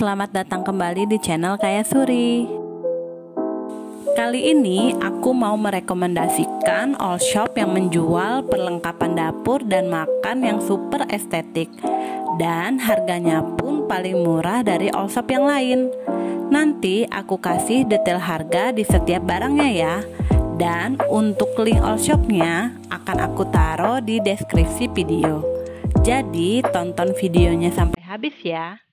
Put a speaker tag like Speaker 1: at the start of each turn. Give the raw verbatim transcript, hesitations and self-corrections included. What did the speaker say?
Speaker 1: selamat datang kembali di channel Kaya Suri. Kali ini aku mau merekomendasikan all shop yang menjual perlengkapan dapur dan makan yang super estetik. Dan harganya pun paling murah dari all shop yang lain. Nanti aku kasih detail harga di setiap barangnya ya. Dan untuk link all shopnya akan aku taruh di deskripsi video. Jadi tonton videonya sampai habis ya.